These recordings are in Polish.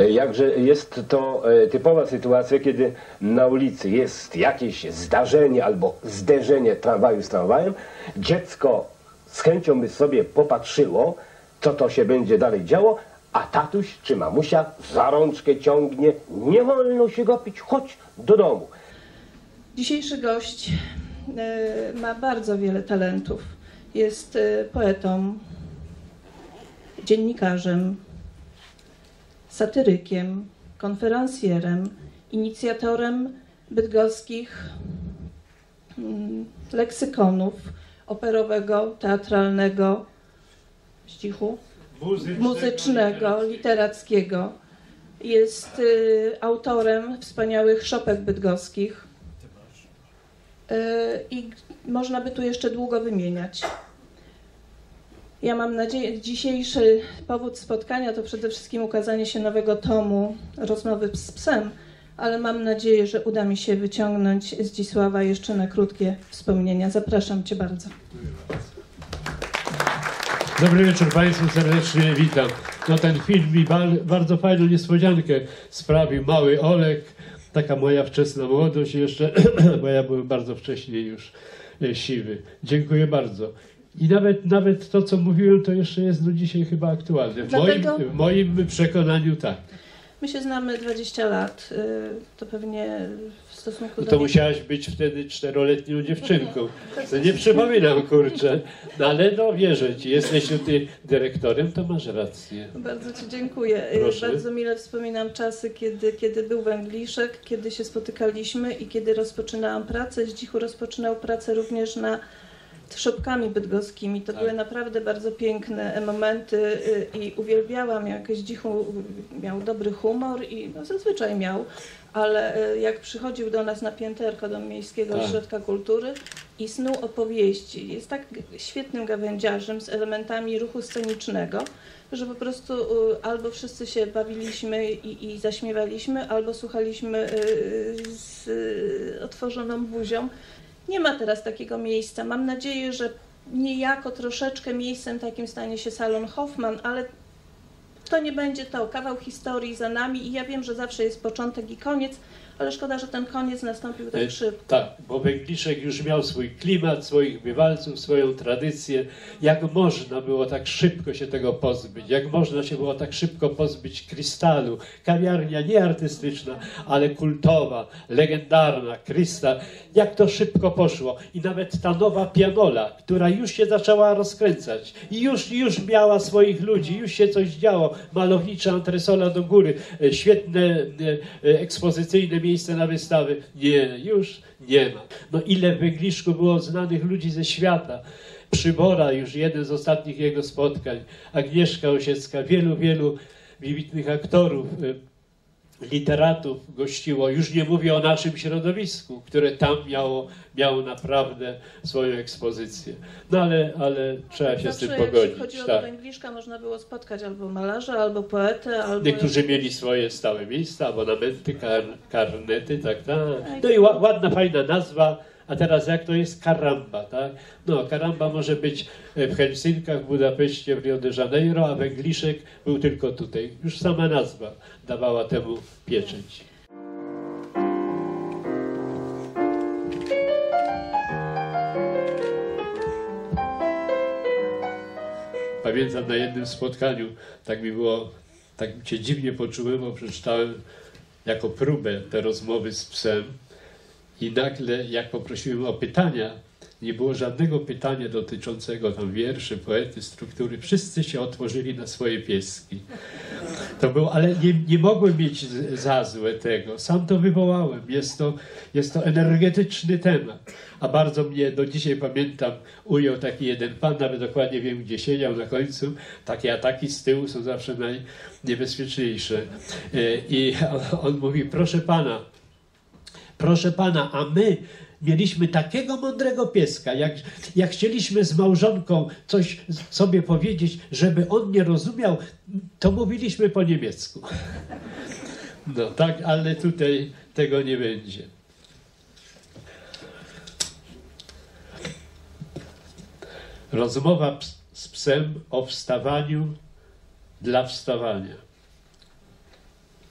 Jakże jest to typowa sytuacja, kiedy na ulicy jest jakieś zdarzenie albo zderzenie tramwaju z tramwajem, dziecko z chęcią by sobie popatrzyło, co to się będzie dalej działo, a tatuś czy mamusia za rączkę ciągnie, nie wolno się gapić, chodź do domu. Dzisiejszy gość ma bardzo wiele talentów. Jest poetą, dziennikarzem, satyrykiem, konferencjerem, inicjatorem bydgoskich leksykonów operowego, teatralnego, muzycznego, literackiego. Jest autorem wspaniałych szopek bydgoskich i można by tu jeszcze długo wymieniać. Ja mam nadzieję, dzisiejszy powód spotkania to przede wszystkim ukazanie się nowego tomu Rozmowy z psem, ale mam nadzieję, że uda mi się wyciągnąć Zdzisława jeszcze na krótkie wspomnienia. Zapraszam Cię bardzo. Dobry wieczór Państwu, serdecznie witam. No ten film mi bardzo fajną niespodziankę sprawił. Mały Olek, taka moja wczesna młodość jeszcze, bo ja byłem bardzo wcześnie już siwy. Dziękuję bardzo. I nawet to, co mówiłem, to jeszcze jest do dzisiaj chyba aktualne. W moim przekonaniu tak. My się znamy 20 lat, to pewnie w stosunku do... To musiałaś być wtedy 4-letnią dziewczynką. No nie przypominam, kurczę. No ale no wierzę Ci, jesteś tutaj dyrektorem, to masz rację. Bardzo Ci dziękuję. Proszę. Bardzo mile wspominam czasy, kiedy był Węgliszek, kiedy się spotykaliśmy i kiedy rozpoczynałam pracę. Zdzichu rozpoczynał pracę również nad szopkami bydgoskimi. To były naprawdę bardzo piękne momenty i uwielbiałam, jak Zdzichu miał dobry humor i no, zazwyczaj miał, ale jak przychodził do nas na pięterko do Miejskiego Ośrodka Kultury i snuł opowieści. Jest tak świetnym gawędziarzem z elementami ruchu scenicznego, że po prostu albo wszyscy się bawiliśmy i zaśmiewaliśmy, albo słuchaliśmy z otworzoną buzią. Nie ma teraz takiego miejsca. Mam nadzieję, że niejako troszeczkę miejscem takim stanie się salon Hoffman, ale to nie będzie to. Kawał historii za nami i ja wiem, że zawsze jest początek i koniec, ale szkoda, że ten koniec nastąpił tak szybko. Tak, bo Węgliszek już miał swój klimat, swoich bywalców, swoją tradycję. Jak można było tak szybko się tego pozbyć? Jak można się było tak szybko pozbyć Krystalu? Kawiarnia nie artystyczna, ale kultowa, legendarna, Krystal. Jak to szybko poszło. I nawet ta nowa pianola, która już się zaczęła rozkręcać. I już miała swoich ludzi, już się coś działo. Malownicza antresola do góry, świetne ekspozycyjne miejsce na wystawy. Nie, już nie ma. No ile w Węgliszku było znanych ludzi ze świata. Przybora, już jeden z ostatnich jego spotkań. Agnieszka Osiecka, wielu wybitnych aktorów, literatów gościło. Już nie mówię o naszym środowisku, które tam miało naprawdę swoją ekspozycję. No ale trzeba się z tym pogodzić. Jeśli chodziło do Węgliszka, można było spotkać albo malarza, albo poetę, albo... Niektórzy mieli swoje stałe miejsca, abonamenty, karnety, tak. No i ładna, fajna nazwa. A teraz jak to jest? Karamba, tak? No, Karamba może być w Helsinkach, w Budapeszcie, w Rio de Janeiro, a Węgliszek był tylko tutaj. Już sama nazwa dawała temu pieczęć. Pamiętam na jednym spotkaniu, tak się dziwnie poczułem, bo przeczytałem jako próbę te rozmowy z psem. I nagle, jak poprosiłem o pytania, nie było żadnego pytania dotyczącego tam wierszy, poety, struktury. Wszyscy się otworzyli na swoje pieski. To było, ale nie mogłem mieć za złe tego. Sam to wywołałem. Jest to energetyczny temat. A bardzo mnie, do dzisiaj pamiętam, ujął taki jeden pan, nawet dokładnie wiem, gdzie siedział na końcu. Takie ataki z tyłu są zawsze najniebezpieczniejsze. I on mówi, proszę pana, a my mieliśmy takiego mądrego pieska, jak chcieliśmy z małżonką coś sobie powiedzieć, żeby on nie rozumiał, to mówiliśmy po niemiecku. No tak, ale tutaj tego nie będzie. Rozmowa z psem o wstawaniu dla wstawania.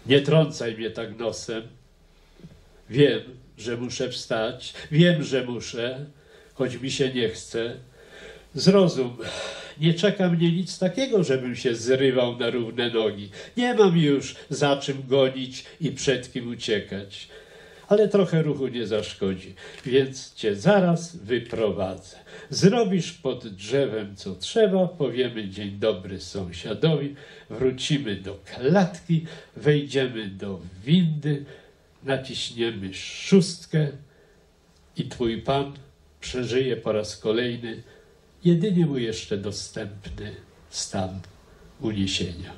Nie trącaj mnie tak nosem. Wiem, że muszę wstać, wiem, że muszę, choć mi się nie chce. Zrozum, nie czeka mnie nic takiego, żebym się zrywał na równe nogi. Nie mam już za czym gonić i przed kim uciekać. Ale trochę ruchu nie zaszkodzi, więc cię zaraz wyprowadzę. Zrobisz pod drzewem co trzeba, powiemy dzień dobry sąsiadowi, wrócimy do klatki, wejdziemy do windy, naciśniemy szóstkę i twój pan przeżyje po raz kolejny jedynie mu jeszcze dostępny stan uniesienia.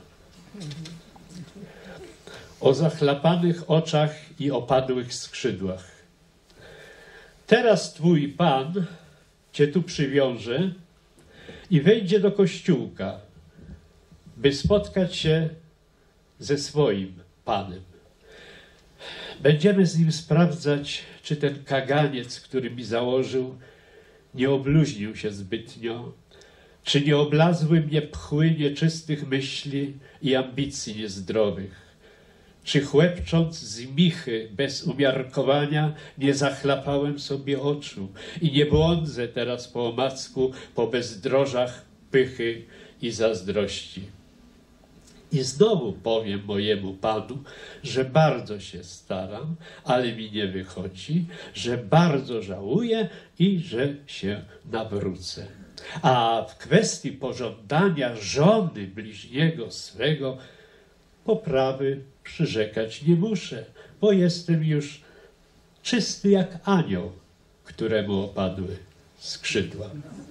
O zachlapanych oczach i opadłych skrzydłach. Teraz twój pan cię tu przywiąże i wejdzie do kościółka, by spotkać się ze swoim panem. Będziemy z nim sprawdzać, czy ten kaganiec, który mi założył, nie obluźnił się zbytnio, czy nie oblazły mnie pchły nieczystych myśli i ambicji niezdrowych, czy chłepcząc z michy bez umiarkowania nie zachlapałem sobie oczu i nie błądzę teraz po omacku po bezdrożach pychy i zazdrości. I znowu powiem mojemu panu, że bardzo się staram, ale mi nie wychodzi, że bardzo żałuję i że się nawrócę. A w kwestii pożądania żony bliźniego swego poprawy przyrzekać nie muszę, bo jestem już czysty jak anioł, któremu opadły skrzydła.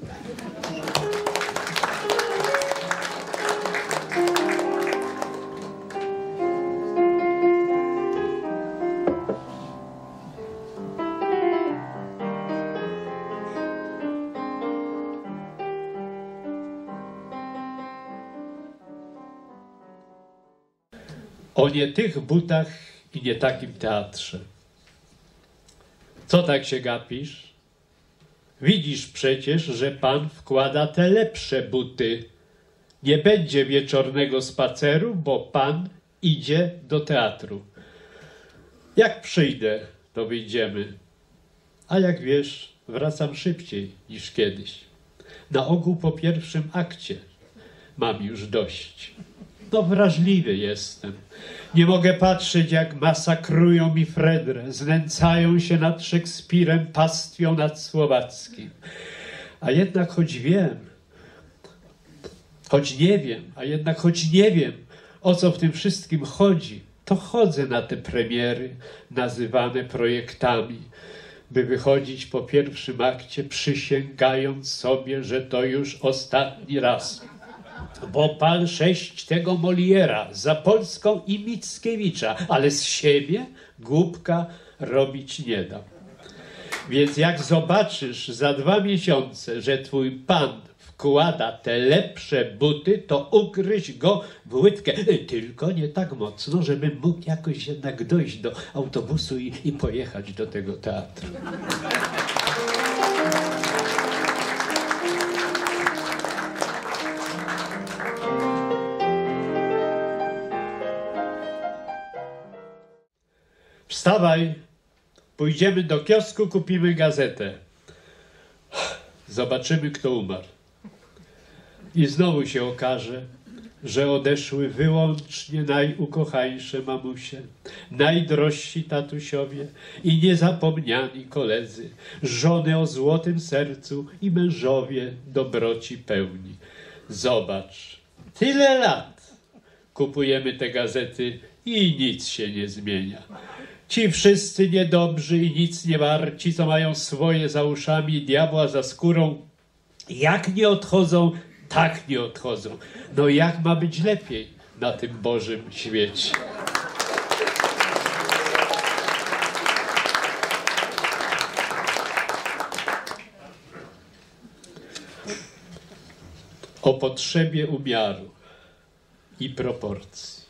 O nie tych butach i nie takim teatrze. Co tak się gapisz? Widzisz przecież, że pan wkłada te lepsze buty. Nie będzie wieczornego spaceru, bo pan idzie do teatru. Jak przyjdę, to wyjdziemy. A jak wiesz, wracam szybciej niż kiedyś. Na ogół po pierwszym akcie mam już dość. No wrażliwy jestem. Nie mogę patrzeć, jak masakrują mi Fredrę, znęcają się nad Szekspirem, pastwią nad Słowackim. A jednak choć wiem, choć nie wiem, o co w tym wszystkim chodzi, to chodzę na te premiery nazywane projektami, by wychodzić po pierwszym akcie, przysięgając sobie, że to już ostatni raz. Bo pal 6 tego Moliera, Zapolską i Mickiewicza, ale z siebie głupka robić nie dam. Więc jak zobaczysz za 2 miesiące, że twój pan wkłada te lepsze buty, to ugryź go w łydkę. Tylko nie tak mocno, żebym mógł jakoś jednak dojść do autobusu i pojechać do tego teatru. Wstawaj, pójdziemy do kiosku, kupimy gazetę. Zobaczymy, kto umarł. I znowu się okaże, że odeszły wyłącznie najukochańsze mamusie, najdrożsi tatusiowie i niezapomniani koledzy, żony o złotym sercu i mężowie dobroci pełni. Zobacz, tyle lat kupujemy te gazety i nic się nie zmienia. Ci wszyscy niedobrzy i nic nie warci, co mają swoje za uszami i diabła za skórą, jak nie odchodzą, tak nie odchodzą. No jak ma być lepiej na tym Bożym świecie? O potrzebie umiaru i proporcji.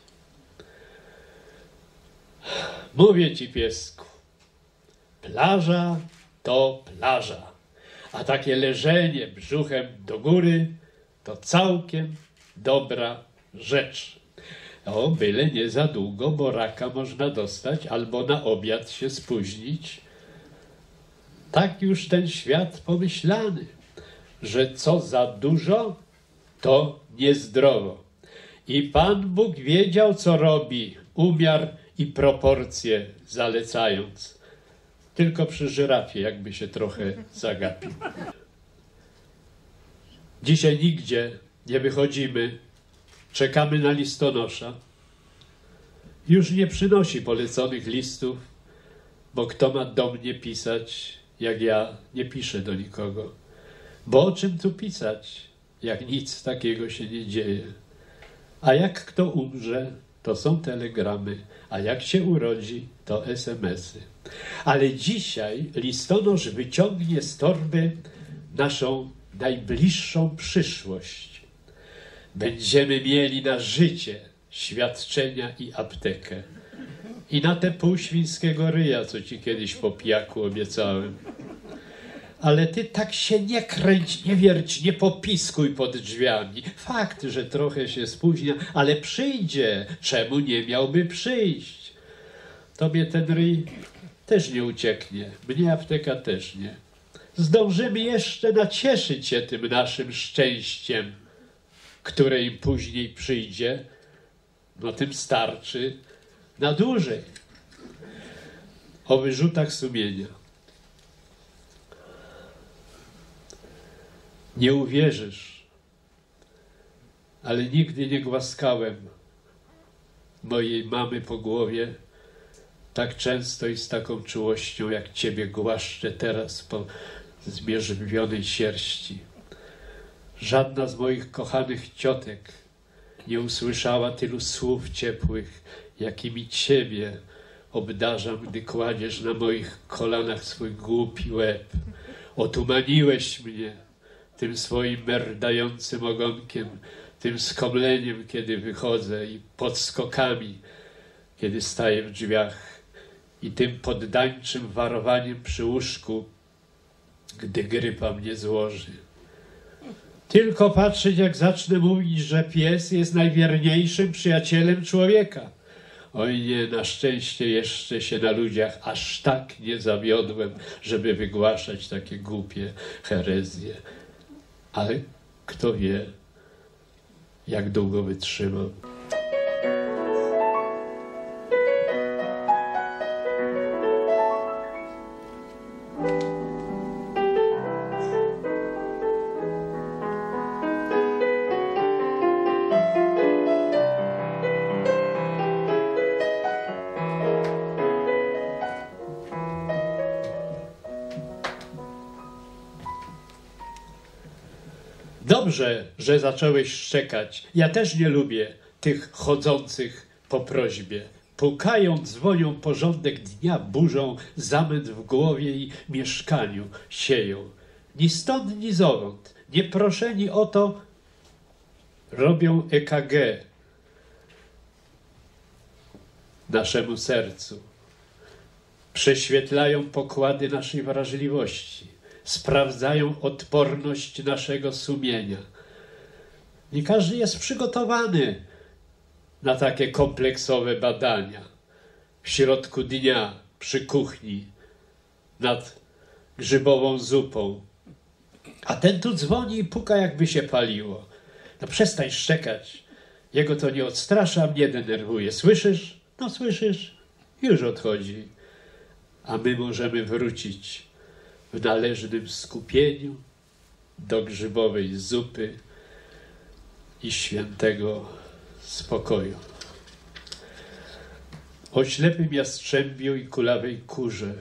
Mówię ci, piesku, plaża to plaża, a takie leżenie brzuchem do góry to całkiem dobra rzecz. O, byle nie za długo, bo raka można dostać albo na obiad się spóźnić. Tak już ten świat pomyślany, że co za dużo, to niezdrowo. I Pan Bóg wiedział, co robi, umiar i proporcje zalecając. Tylko przy żyrafie jakby się trochę zagapił. Dzisiaj nigdzie nie wychodzimy, czekamy na listonosza. Już nie przynosi poleconych listów, bo kto ma do mnie pisać, jak ja nie piszę do nikogo. Bo o czym tu pisać, jak nic takiego się nie dzieje. A jak kto umrze, to są telegramy, a jak się urodzi, to SMS-y. Ale dzisiaj listonosz wyciągnie z torby naszą najbliższą przyszłość. Będziemy mieli na życie świadczenia i aptekę. I na te pół świńskiego ryja, co ci kiedyś po pijaku obiecałem. Ale ty tak się nie kręć, nie wierć, nie popiskuj pod drzwiami. Fakt, że trochę się spóźnia, ale przyjdzie. Czemu nie miałby przyjść? Tobie ten ryj też nie ucieknie, mnie apteka też nie. Zdążymy jeszcze nacieszyć się tym naszym szczęściem, które im później przyjdzie. No tym starczy na dłużej. O wyrzutach sumienia. Nie uwierzysz, ale nigdy nie głaskałem mojej mamy po głowie tak często i z taką czułością, jak ciebie głaszczę teraz po zmierzwionej sierści. Żadna z moich kochanych ciotek nie usłyszała tylu słów ciepłych, jakimi ciebie obdarzam, gdy kładziesz na moich kolanach swój głupi łeb. Otumaniłeś mnie tym swoim merdającym ogonkiem, tym skomleniem, kiedy wychodzę i podskokami, kiedy staję w drzwiach i tym poddańczym warowaniem przy łóżku, gdy grypa mnie złoży. Tylko patrzeć, jak zacznę mówić, że pies jest najwierniejszym przyjacielem człowieka. Oj nie, na szczęście jeszcze się na ludziach aż tak nie zawiodłem, żeby wygłaszać takie głupie herezje. Ale kto wie, jak długo wytrzymam. Dobrze, że zacząłeś szczekać. Ja też nie lubię tych chodzących po prośbie. Pukają, dzwonią, porządek dnia burzą, zamęt w głowie i mieszkaniu sieją. Ni stąd, ni zowąd, nie proszeni o to, robią EKG naszemu sercu. Prześwietlają pokłady naszej wrażliwości. Sprawdzają odporność naszego sumienia. Nie każdy jest przygotowany na takie kompleksowe badania. W środku dnia, przy kuchni, nad grzybową zupą. A ten tu dzwoni i puka, jakby się paliło. No przestań szczekać. Jego to nie odstrasza, mnie denerwuje. Słyszysz? No słyszysz. Już odchodzi. A my możemy wrócić w należnym skupieniu do grzybowej zupy i świętego spokoju. O ślepym jastrzębiu i kulawej kurze.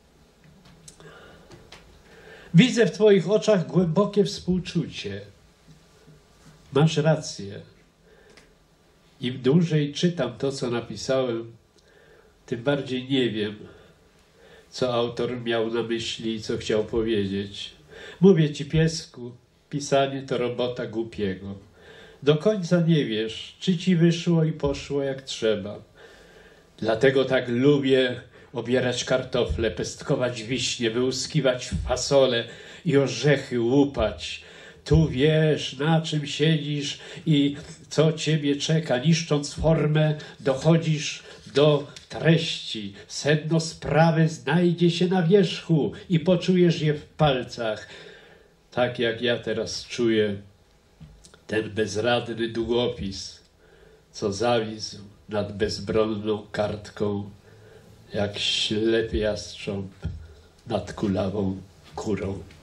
Widzę w twoich oczach głębokie współczucie. Masz rację. Im dłużej czytam to, co napisałem, tym bardziej nie wiem, co autor miał na myśli i co chciał powiedzieć. Mówię ci, piesku, pisanie to robota głupiego. Do końca nie wiesz, czy ci wyszło i poszło jak trzeba. Dlatego tak lubię obierać kartofle, pestkować wiśnie, wyłuskiwać fasole i orzechy łupać. tu wiesz, na czym siedzisz i co ciebie czeka. Niszcząc formę, dochodzisz do treści. Sedno sprawy znajdzie się na wierzchu i poczujesz je w palcach. Tak jak ja teraz czuję ten bezradny długopis, co zawisł nad bezbronną kartką, jak ślepy jastrząb nad kulawą kurą.